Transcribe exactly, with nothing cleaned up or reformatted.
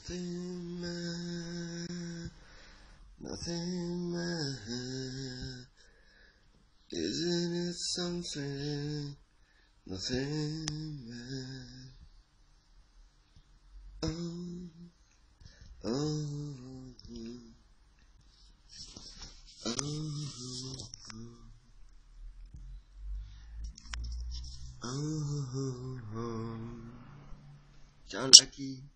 Nothing man, nothing man. Isn't it something? Nothing man. Oh, oh, oh, oh, oh, oh. John Lucky.